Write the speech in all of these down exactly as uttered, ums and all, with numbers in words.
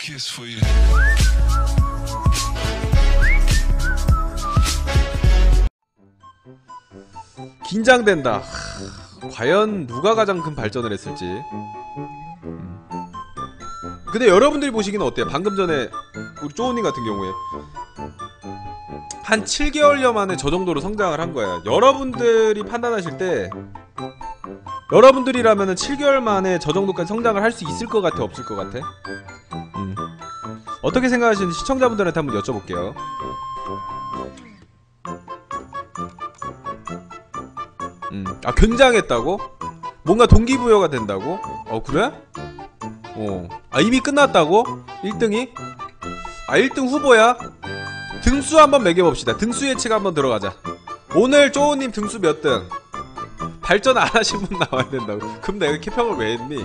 긴장된다. 하, 과연 누가 가장 큰 발전을 했을지. 음. 근데 여러분들이 보시기는 어때요? 방금 전에 우리 쪼우님 같은 경우에 한 칠 개월여 만에 저 정도로 성장을 한 거야. 여러분들이 판단하실 때 여러분들이라면은 칠 개월 만에 저 정도까지 성장을 할 수 있을 것 같아? 없을 것 같아? 음. 어떻게 생각하시는지 시청자분들한테 한번 여쭤볼게요. 음. 아, 굉장했다고? 뭔가 동기부여가 된다고? 어, 그래? 어. 아, 이미 끝났다고? 일 등이? 아, 일 등 후보야? 등수 한번 매겨봅시다. 등수 예측 한번 들어가자. 오늘 쪼우님 등수 몇 등? 발전 안 하신 분 나와야 된다고. 그럼 내가 캐평을 왜 했니?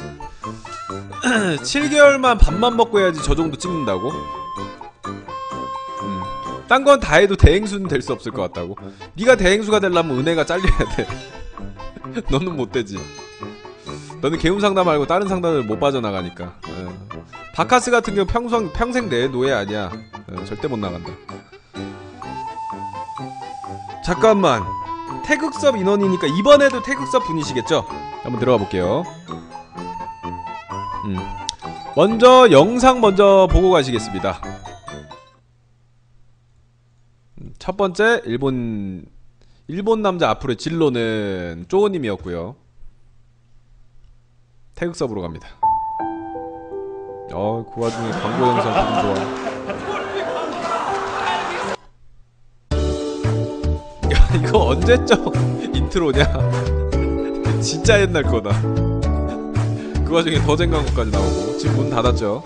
칠 개월만 밥만 먹고 해야지 저 정도 찍는다고? 음. 딴 건 다 해도 대행수는 될 수 없을 것 같다고. 네가 대행수가 되려면 은혜가 잘려야 돼. 너는 못 되지. 너는 개운 상담 말고 다른 상담을 못 빠져나가니까. 어. 바카스 같은 경우 평생, 평생 내 노예 아니야. 어, 절대 못 나간다. 잠깐만. 태극섭 인원이니까 이번에도 태극섭 분이시겠죠? 한번 들어가 볼게요. 음. 먼저 영상 먼저 보고 가시겠습니다. 첫 번째 일본 일본 남자 앞으로의 진로는 쪼우님이었고요. 태극섭으로 갑니다. 어, 그 와중에 광고 영상 너무 좋아. 야, 이거 언제적 인트로냐? 진짜 옛날 거다. 그 와중에 더젠 광고까지 나오고. 지금 문 닫았죠?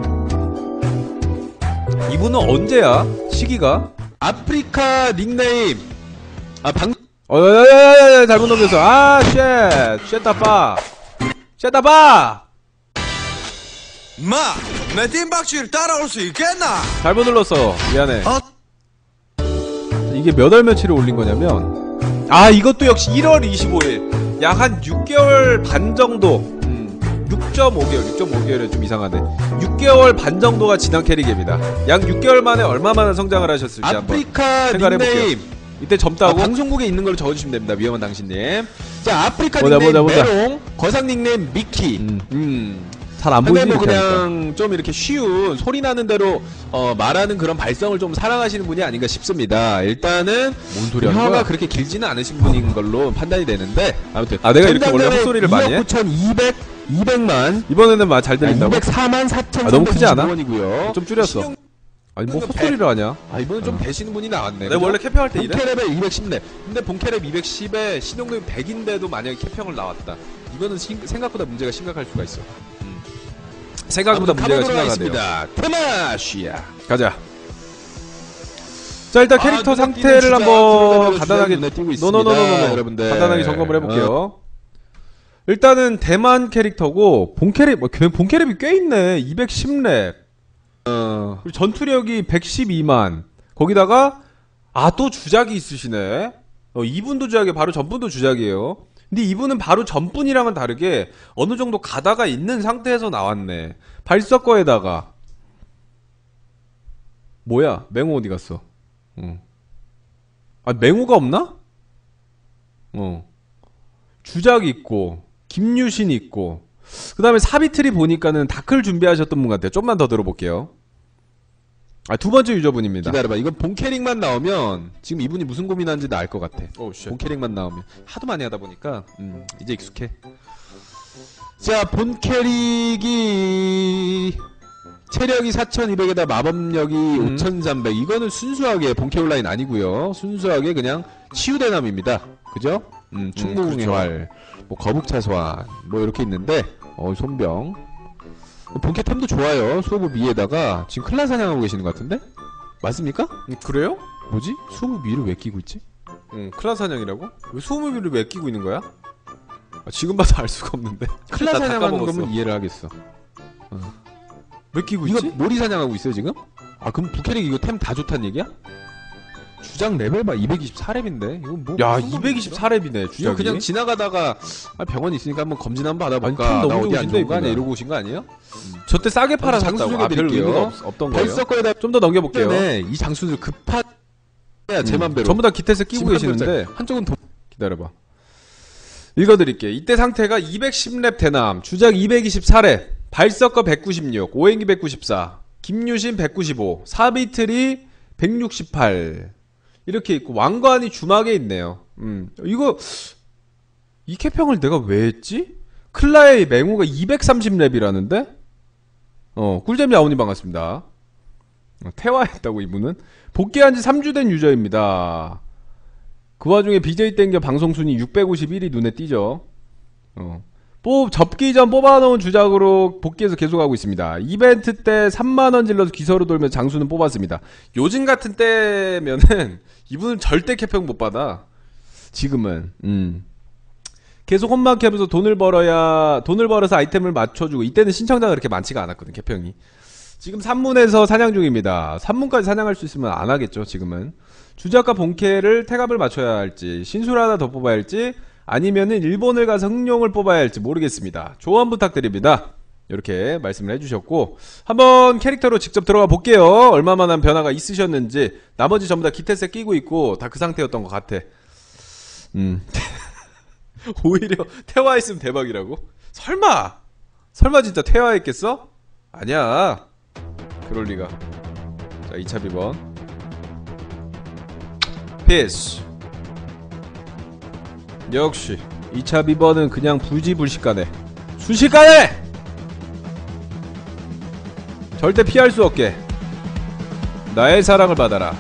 이분은 언제야? 시기가? 아프리카 닉네임. 아, 방 어, 야야야야, 잘못 넘겼어. 아, 쉣. 쉣다빠. 쉣다빠. 마! 내 팀박질 따라올 수 있겠나? 잘못 눌렀어. 미안해. 어? 이게 몇 월 며칠에 올린 거냐면, 아, 이것도 역시 일월 이십오일. 약 한 육 개월 반 정도. 음, 육 점 오 개월, 육 점 오 개월은 좀 이상하네. 육 개월 반 정도가 지난 캐릭입니다. 약 육 개월 만에 얼마만한 성장을 하셨을지 아프리카 한번 생각해볼게요. 닉네임. 이때 젊다고? 아, 방송국에 있는 걸로 적어주시면 됩니다. 위험한 당신님. 자, 아프리카 보자, 닉네임 보자, 보자. 메롱, 거상 닉네임 미키. 음. 음. 잘 안 근데 보이지? 뭐 그냥 좀 이렇게 쉬운 소리 나는 대로 어, 말하는 그런 발성을 좀 사랑하시는 분이 아닌가 싶습니다. 일단은 뭔 소리 하는 혀가 거야? 그렇게 길지는 않으신 분인 걸로 판단이 되는데 아무튼 아, 내가 이렇게 원래 헛소리를 많이 해? 구천이백 이백만 이번에는 막 잘 들린다고? 이백사만 사천 아, 너무 크지 않아? 원이고요. 좀 줄였어. 아니 뭐 헛소리를 하냐? 아, 이번엔 좀 어. 배시는 분이 나왔네. 내가 원래 캐평할 때 이래? 본캐랩에 이백십 렙. 근데 본캐랩 이백십에 신용률 백인데도 만약에 캐평을 나왔다. 이거는 심, 생각보다 문제가 심각할 수가 있어. 음. 생각보다 문제가 심각하네요. 테마시아. 가자. 자, 일단 아, 캐릭터 눈에 상태를 띄는 한번 주자, 간단하게 눈에 띄고 있습니다, 노노노노노 여러분들. 간단하게 점검을 해볼게요. 일단은 대만 캐릭터고 본캐릭 뭐 본캐릭이 꽤 있네. 이백십 렙. 어. 그리고 전투력이 백십이만. 거기다가 아, 또 주작이 있으시네. 어, 이분도 주작이에요. 바로 전분도 주작이에요. 근데 이분은 바로 전분이랑은 다르게 어느 정도 가다가 있는 상태에서 나왔네. 발석거에다가 뭐야? 맹호 어디 갔어? 어. 아, 맹호가 없나? 어. 주작 있고 김유신 있고 그 다음에 사비트리 보니까는 다클 준비하셨던 분 같아요. 좀만 더 들어볼게요. 아, 두 번째 유저분입니다. 기다려봐. 이건 본캐릭만 나오면 지금 이분이 무슨 고민하는지 나 알 것 같아. 오, 쉣. 본캐릭만 나오면 하도 많이 하다 보니까 음, 이제 익숙해. 자, 본캐릭이 체력이 사천이백에다 마법력이 음. 오천삼백. 이거는 순수하게 본캐 온라인 아니고요. 순수하게 그냥 치유대남입니다. 그죠? 음, 충무궁의 그렇죠. 활, 뭐 거북차 소환, 뭐 이렇게 있는데 어, 손병. 본캐 템도 좋아요. 수호부 미에다가 지금 클라 사냥하고 계시는 것 같은데? 맞습니까? 음, 그래요? 뭐지? 수호부 미를 왜 끼고 있지? 응, 클라 사냥이라고? 왜 소음비를 왜 끼고 있는 거야? 아, 지금 봐도 알 수가 없는데. 클라 나 사냥하는 닦아먹었어. 거면 이해를 하겠어. 어. 왜 끼고 이거 있지? 몰이 사냥하고 있어요 지금? 아, 그럼 부캐릭 이거 템 다 좋단 얘기야? 주작 레벨 봐 이백이십사 렙인데 이거 뭐 야 무슨 이백이십사 렙이네 이거 주작이. 그냥 지나가다가 아, 병원 있으니까 한번 검진 한번 아니, 받아볼까. 참 나 너무 어디 안 좋으신데, 좋은 거 아니야? 이분은. 이러고 오신 거 아니에요? 저때 싸게 팔아 장수 샀다고. 아, 별 소개해드릴게요. 의미가 없, 없던 거예요. 벌써거에다 좀 더 넘겨볼게요. 때문에 이 장수들 급하 야 제 음, 맘대로. 전부 다 기태스 끼고 지금 계시는데 한쪽은 도... 기다려봐. 읽어드릴게. 이때 상태가 이백십 렙 대남, 주작 이백이십사 렙, 발석거 백구십육, 오행기 백구십사, 김유신 백구십오, 사비트리 백육십팔 이렇게 있고 왕관이 주막에 있네요. 음 이거 이 캐평을 내가 왜 했지? 클라의 맹호가 이백삼십 렙이라는데? 어 꿀잼 야오님 반갑습니다. 어, 퇴화했다고 이분은? 복귀한 지 삼 주 된 유저입니다. 그 와중에 비제이 땡겨 방송 순위 육백오십일이 눈에 띄죠. 어. 뽑, 접기 전 뽑아놓은 주작으로 복귀해서 계속하고 있습니다. 이벤트 때 삼만 원 질러서 기서로 돌면서 장수는 뽑았습니다. 요즘 같은 때면은 이분은 절대 캐평 못 받아. 지금은. 음. 계속 홈마켓하면서 돈을 벌어야 돈을 벌어서 아이템을 맞춰주고 이때는 신청자가 그렇게 많지가 않았거든 캐평이. 지금 산문에서 사냥 중입니다. 산문까지 사냥할 수 있으면 안 하겠죠 지금은. 주작과 본캐를 태갑을 맞춰야 할지 신수를 하나 더 뽑아야 할지 아니면은 일본을 가서 흥룡을 뽑아야 할지 모르겠습니다. 조언 부탁드립니다. 이렇게 말씀을 해주셨고 한번 캐릭터로 직접 들어가 볼게요. 얼마만한 변화가 있으셨는지. 나머지 전부 다 기태세 끼고 있고 다 그 상태였던 것 같아. 음 오히려 퇴화했으면 대박이라고? 설마 설마 진짜 퇴화했겠어? 아니야 그럴 리가. 자 이 차 비번 피스. 역시 이 차 비번은 그냥 불지불식가네. 순식간에 절대 피할 수 없게 나의 사랑을 받아라.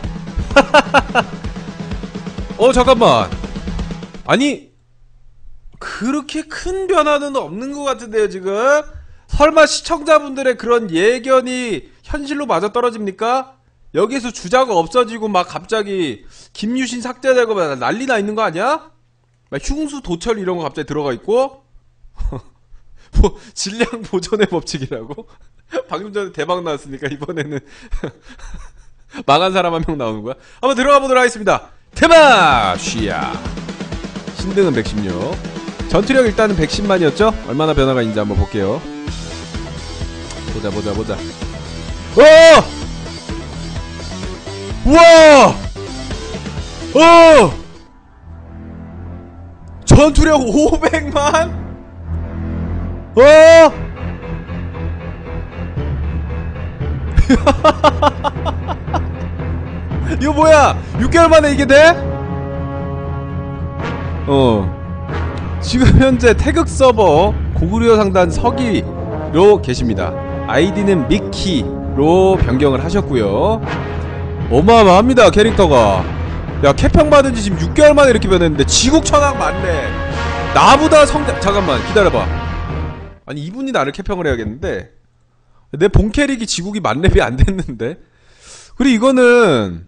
어 잠깐만 아니 그렇게 큰 변화는 없는 것 같은데요 지금? 설마 시청자분들의 그런 예견이 현실로 맞아떨어집니까? 여기서 주자가 없어지고 막 갑자기 김유신 삭제되고 막 난리 나 있는 거 아니야? 막 흉수 도철 이런 거 갑자기 들어가 있고 뭐 질량 보존의 법칙이라고? 방금 전에 대박 나왔으니까 이번에는 망한 사람 한 명 나오는 거야? 한번 들어가 보도록 하겠습니다. 대박! 쉬야 신등은 백십육 전투력 일단은 백십만이었죠? 얼마나 변화가 있는지 한번 볼게요. 보자 보자 보자. 어! 우와! 어! 전투력 오백만? 어! 이거 뭐야? 육 개월 만에 이게 돼? 어. 지금 현재 태극 서버 고구려 상단 서기로 계십니다. 아이디는 미키로 변경을 하셨고요. 어마어마합니다 캐릭터가. 야 캐평 받은 지 지금 육 개월 만에 이렇게 변했는데 지국 천왕 맞네. 나보다 성장. 잠깐만 기다려봐. 아니 이분이 나를 캐평을 해야겠는데 내 본 캐릭이 지국이 만렙이 안 됐는데. 그리고 이거는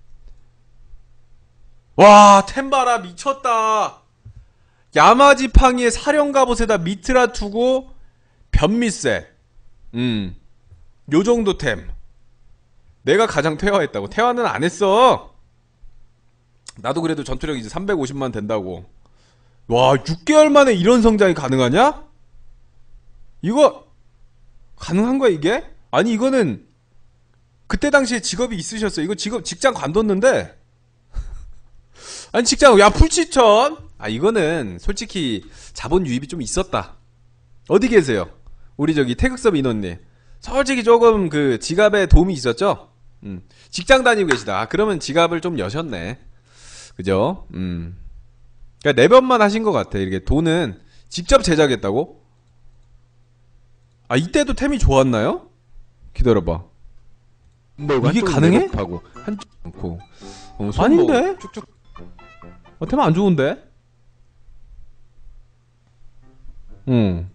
와 템바라 미쳤다. 야마지팡이의 사령갑옷에다 미트라 투고 변미셋. 음 요정도 템. 내가 가장 퇴화했다고. 퇴화는 안 했어. 나도 그래도 전투력 이제 삼백오십만 된다고. 와 육 개월 만에 이런 성장이 가능하냐? 이거 가능한 거야 이게? 아니 이거는 그때 당시에 직업이 있으셨어. 이거 직업 직장 관뒀는데 아니 직장 야 풀치천. 아 이거는 솔직히 자본 유입이 좀 있었다. 어디 계세요? 우리 저기 태극섭 인원님 솔직히 조금 그 지갑에 도움이 있었죠? 음 직장 다니고 계시다. 아, 그러면 지갑을 좀 여셨네. 그죠? 음 그러니까 내변만 하신 것 같아. 이렇게 돈은 직접 제작했다고? 아 이때도 템이 좋았나요? 기다려봐. 이게 가능해? 하고 한쪽 않고 어, 아닌데? 쭉쭉 어, 템 안 좋은데? 응.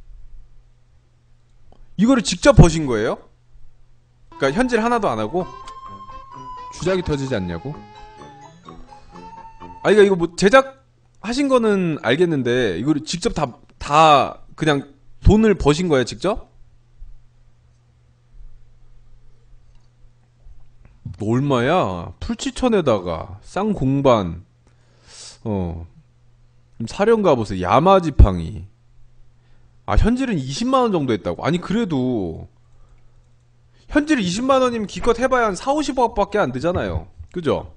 이거를 직접 버신 거예요? 그니까 현질 하나도 안 하고? 주작이 터지지 않냐고? 아, 이거, 이거 뭐, 제작 하신 거는 알겠는데, 이거를 직접 다, 다, 그냥 돈을 버신 거예요, 직접? 얼마야? 풀치천에다가 쌍공반, 어 사령가 보세요. 야마지팡이. 아, 현질은 이십만원 정도 했다고. 아니 그래도 현질 이십만원이면 기껏 해봐야 한 사, 오십억밖에 안 되잖아요. 그죠?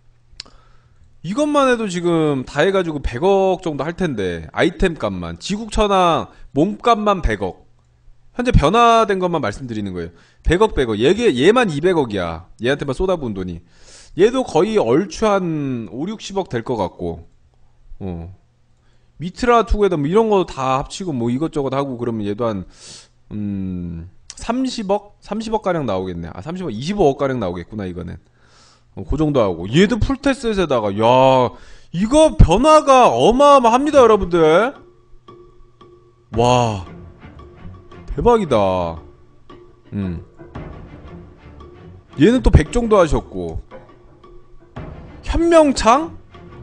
이것만 해도 지금 다 해가지고 백억 정도 할 텐데, 아이템 값만, 지국천왕 몸값만 백억. 현재 변화된 것만 말씀드리는 거예요. 백억 백억. 얘게 얘만 이백억이야. 얘한테만 쏟아부은 돈이. 얘도 거의 얼추 한 오, 육십억 될 것 같고. 어. 미트라 투게더 뭐 이런 거 다 합치고 뭐 이것저것 하고 그러면 얘도 한 음, 삼십억? 삼십억 가량 나오겠네. 아, 삼십억, 이십오억 가량 나오겠구나 이거는. 어, 그 정도 하고. 얘도 풀테스트에다가 야, 이거 변화가 어마어마합니다, 여러분들. 와. 대박이다. 음. 얘는 또 백 정도 하셨고. 현명창?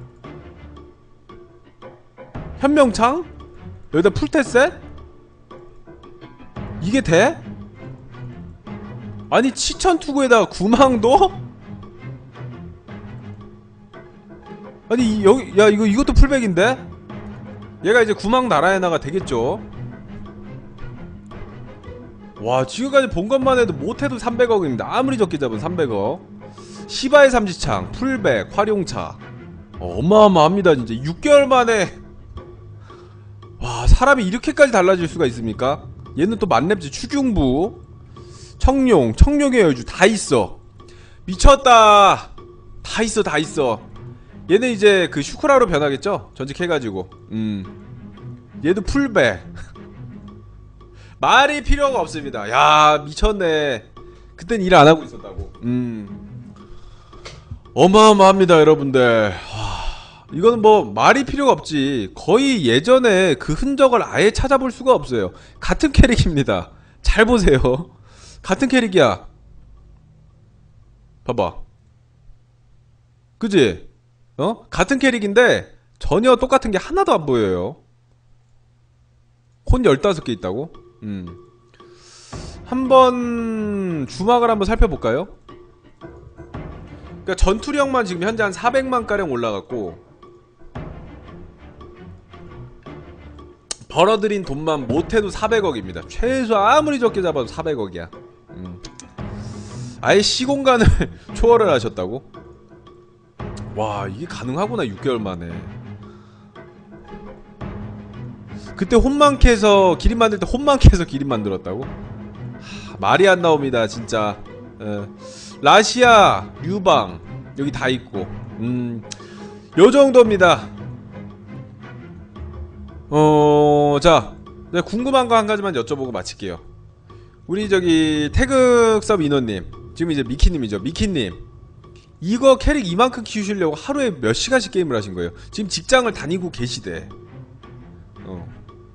현명창? 여기다 풀테셋? 이게 돼? 아니 치천투구에다가 구망도? 아니 이, 여기 야 이거 이것도 풀백인데? 얘가 이제 구망 나라에나가 되겠죠? 와, 지금까지 본 것만 해도 못해도 삼백억입니다. 아무리 적게 잡은 삼백억. 시바의 삼지창, 풀백, 활용차. 어, 어마어마합니다 진짜. 육 개월 만에. 와, 사람이 이렇게까지 달라질 수가 있습니까? 얘는 또 만렙지 추중부, 청룡, 청룡의 여주 다 있어. 미쳤다. 다 있어, 다 있어. 얘는 이제 그 슈크라로 변하겠죠? 전직해가지고. 음. 얘도 풀백. 말이 필요가 없습니다. 야, 미쳤네. 그땐 일 안 하고 있었다고. 음. 어마어마합니다, 여러분들. 하, 이거는 뭐 말이 필요가 없지. 거의 예전에 그 흔적을 아예 찾아볼 수가 없어요. 같은 캐릭입니다. 잘 보세요. 같은 캐릭이야. 봐봐. 그지? 어? 같은 캐릭인데 전혀 똑같은 게 하나도 안 보여요. 콘 열다섯 개 있다고? 음. 한번 주막을 한번 살펴볼까요? 그러니까 전투력만 지금 현재 한 사백만 가량 올라갔고, 벌어들인 돈만 못해도 사백억입니다. 최소 아무리 적게 잡아도 사백억이야. 음. 아예 시공간을 초월을 하셨다고? 와, 이게 가능하구나. 육 개월 만에. 그때 혼만캐에서 기린 만들 때 혼만캐에서 기린 만들었다고? 하, 말이 안 나옵니다 진짜. 에. 라시아, 유방 여기 다 있고, 음, 요 정도입니다. 어, 자, 내가 궁금한 거 한 가지만 여쭤보고 마칠게요. 우리 저기 태극섭 인원님, 지금 이제 미키님이죠. 미키님, 이거 캐릭 이만큼 키우시려고 하루에 몇 시간씩 게임을 하신 거예요? 지금 직장을 다니고 계시대. 어.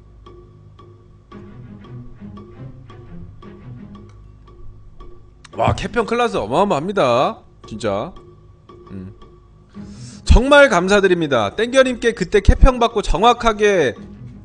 와, 캐평 클라스 어마어마합니다 진짜. 음. 정말 감사드립니다. 땡겨님께 그때 캐평 받고 정확하게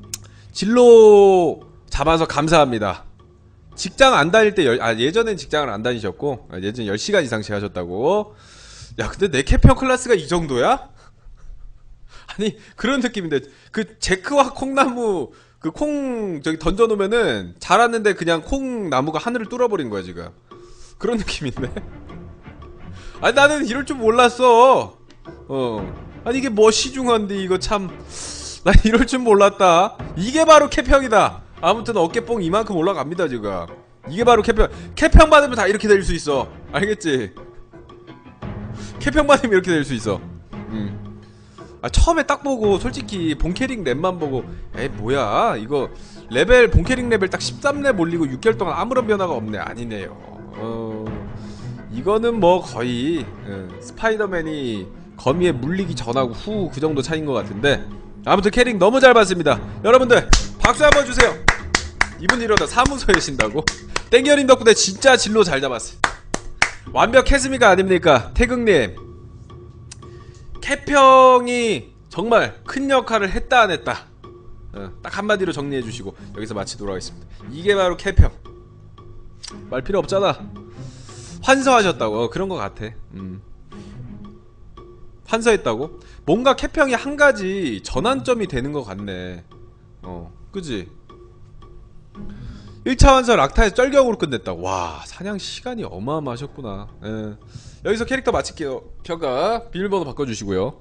진로 잡아서 감사합니다. 직장 안 다닐 때 열, 아 예전엔 직장을 안 다니셨고, 아, 예전에 열 시간 이상씩 하셨다고. 야, 근데 내 캐평 클라스가 이 정도야? 아니 그런 느낌인데, 그 제크와 콩나무 그 콩 저기 던져놓으면은 자랐는데 그냥 콩나무가 하늘을 뚫어버린 거야 지금. 그런 느낌인데? 아니 나는 이럴 줄 몰랐어. 어. 아니 이게 뭐 시중한데 이거 참. 난 이럴 줄 몰랐다. 이게 바로 캐평이다. 아무튼 어깨뽕 이만큼 올라갑니다 지금. 이게 바로 캐평. 캐평 받으면 다 이렇게 될 수 있어. 알겠지? 캐평 받으면 이렇게 될 수 있어. 음. 아, 처음에 딱 보고 솔직히 본캐릭 랩만 보고 에이 뭐야 이거 레벨 본캐릭 레벨 딱 십삼 렙 올리고 육 개월 동안 아무런 변화가 없네. 아니네요. 어, 이거는 뭐 거의 어, 스파이더맨이 거미에 물리기 전하고 후 그 정도 차이인 것 같은데, 아무튼 캐릭 너무 잘 봤습니다. 여러분들 박수 한번 주세요. 이분 이러다 사무소에 신다고? 땡겨님 덕분에 진짜 진로 잘 잡았어요. 완벽했습니까 아닙니까? 태극님, 캐평이 정말 큰 역할을 했다 안 했다, 어, 딱 한마디로 정리해주시고 여기서 마치도록 하겠습니다. 이게 바로 캐평. 말 필요 없잖아. 환서하셨다고. 어, 그런 것 같아. 음. 환서했다고? 뭔가 캐평이 한 가지 전환점이 되는 것 같네. 어, 그지? 일 차 환서 락타에서 쩔경으로 끝냈다고. 와, 사냥 시간이 어마어마하셨구나. 예. 여기서 캐릭터 마칠게요. 평가 비밀번호 바꿔주시고요.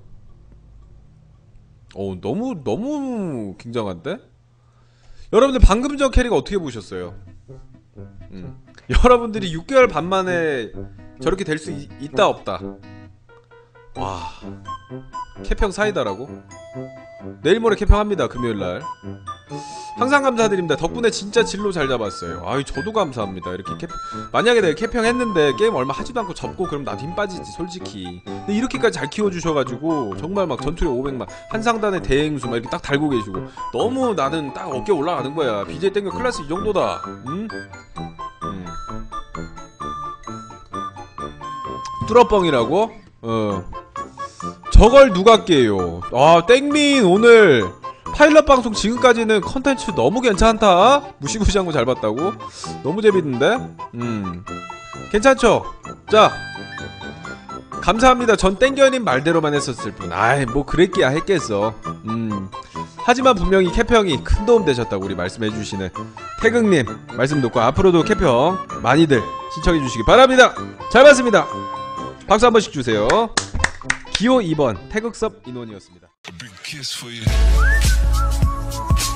어, 너무 너무 굉장한데? 여러분들 방금 전 캐릭터 어떻게 보셨어요? 음. 여러분들이 육 개월 반 만에 저렇게 될 수 있다 없다. 와, 캐평 사이다라고? 내일 모레 캐평합니다. 금요일날. 항상 감사드립니다. 덕분에 진짜 진로 잘 잡았어요. 아유, 저도 감사합니다. 이렇게 캐 만약에 내가 캐평 했는데 게임 얼마 하지도 않고 접고 그럼 나도 힘 빠지지 솔직히. 근데 이렇게까지 잘 키워주셔가지고 정말 막 전투력 오백만 한상단의 대행수 막 이렇게 딱 달고 계시고 너무 나는 딱 어깨 올라가는 거야. 비제이 땡겨 클래스 이 정도다. 응? 음. 뚜러뻥이라고? 어. 저걸 누가 깨요? 아, 땡민 오늘 파일럿 방송 지금까지는 컨텐츠 너무 괜찮다. 무시무시한 거 잘 봤다고? 너무 재밌는데? 음, 괜찮죠? 자, 감사합니다. 전 땡겨님 말대로만 했었을 뿐. 아이, 뭐 그랬기야 했겠어. 음, 하지만 분명히 캐평이 큰 도움 되셨다고 우리 말씀해주시는 태극님 말씀 듣고 앞으로도 캐평 많이들 신청해주시기 바랍니다. 잘 봤습니다. 박수 한 번씩 주세요. 기호 이 번 태극섭 인원이었습니다. A big kiss for you.